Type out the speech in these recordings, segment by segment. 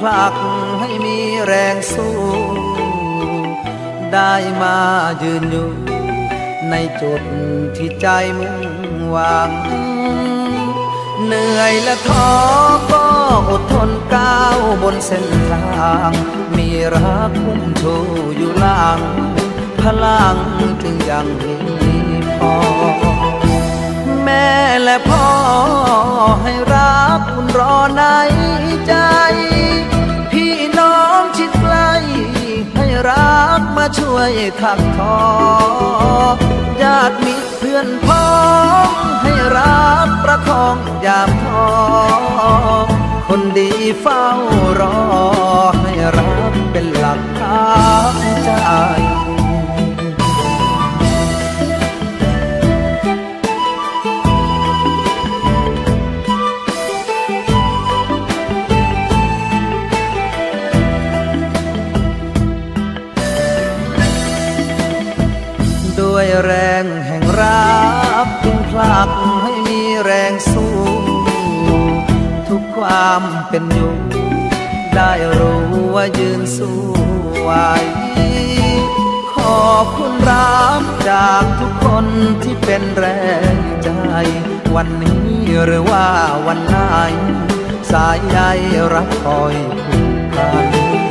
ลักให้มีแรงสู้ได้มายืนอยู่ในจุดที่ใจมุ่งหวังเหนื่อยและท้อก็อดทนก้าวบนเส้นทางมีรักคุ้มชูอยู่หลังพลังจึงยังมีพอแม่และพ่อให้รักคุณรอในใจพี่น้องชิดใกล้ให้รักมาช่วยถักทอญาติมิตรเพื่อนพ้องให้รักประคองยามท้อคนดีเฝ้ารอให้รักเป็นหลักทางใจด้วยแรงแห่งรักจึงผลักให้มีแรงสู้ทุกความเป็นอยู่ได้รู้ว่ายืนสู้ไหวขอบคุณรักจากทุกคนที่เป็นแรงใจวันนี้หรือว่าวันไหนสายใยรักคอยผูกพัน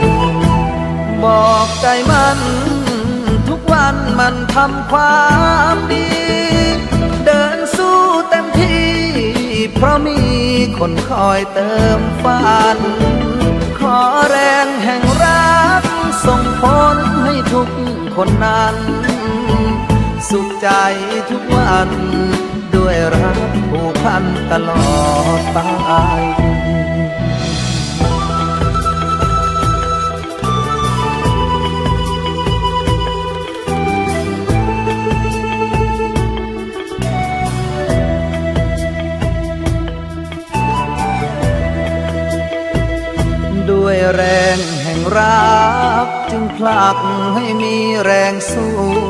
บอกใจมันทุกวันมันทำความดีเดินสู้เต็มที่เพราะมีคนคอยเติมฝันขอแรงแห่งรักส่งผลให้ทุกคนนั้นสุขใจทุกวันด้วยรักผูกพันตลอดไปด้วยแรงแห่งรักจึงผลักให้มีแรงสู้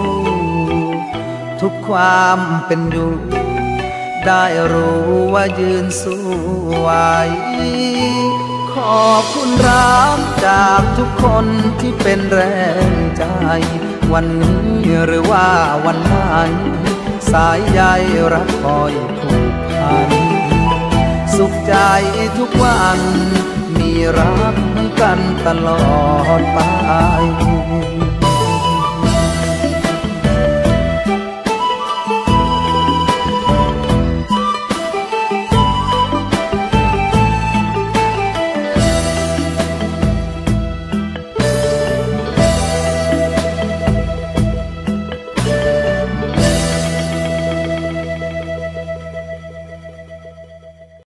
ทุกความเป็นอยู่ได้รู้ว่ายืนสู้ไหวขอบคุณรักจากทุกคนที่เป็นแรงใจวันนี้หรือว่าวันไหนสายใยรักคอยผูกพันสุขใจทุกวันมีรักให้กันตลอดไป